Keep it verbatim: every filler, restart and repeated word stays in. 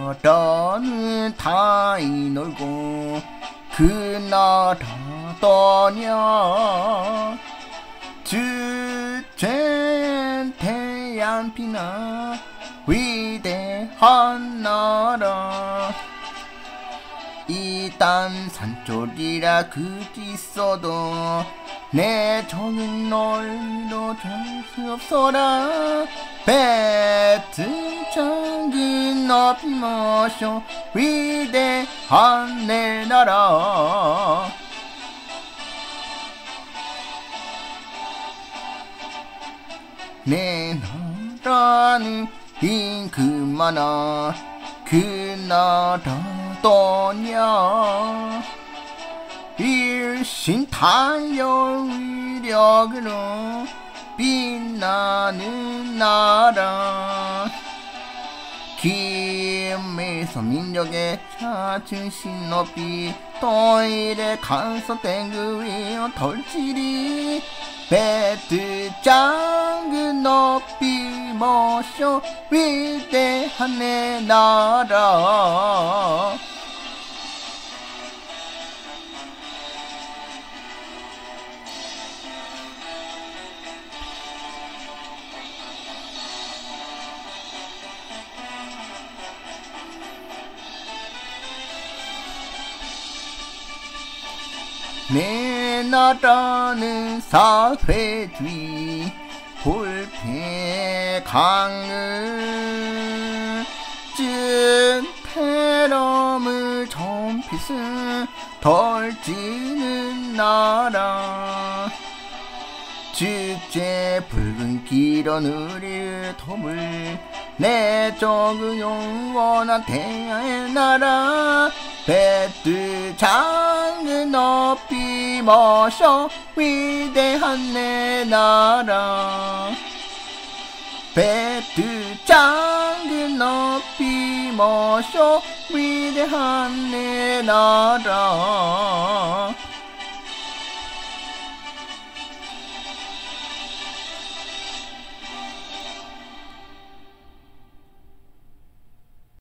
나라는 다이 넓고 그 나라 떠냐 주된 태양피나 위대한 나라 이 땅 산초리라 그지 있어도 내 정은 널로 줄 수 없어라 뱉은 창긴 높이 모셔 위대한 내 나라 내 나라는 잉크 많아 그 나라 떠냐 일신 탄열 위력으로 빛나는 나라 김에서 민족의 자존심 높이 또일에 간섭된 그 위에 덜질이 배트 장그 높이 모셔 위대한 내 나라 내 나라는 사회주의 불패 강을 찐 패럼을 전핏을 덜지는 나라 주제 붉은 길어 느릴 터물 내 적은 영원한 태양의 나라 배트 장은 높이 모셔 위대한 내 나라 배트 장은 높이 모셔 위대한 내 나라